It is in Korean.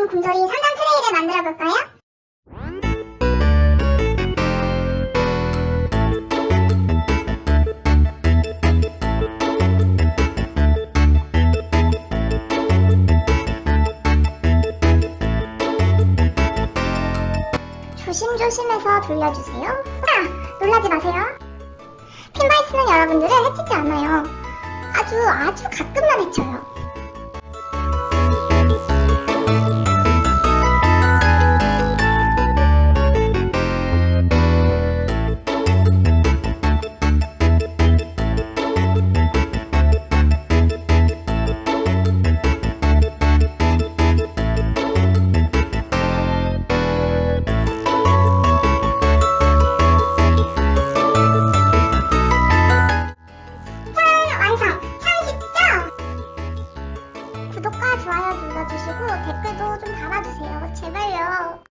이번 곰돌이 3단 트레이를 만들어 볼까요? 조심조심해서 돌려주세요. 놀라지 마세요. 핀바이스는 여러분들을 해치지 않아요. 아주 가끔만 해쳐요. 구독과 좋아요 눌러주시고 댓글도 좀 달아주세요. 제발요.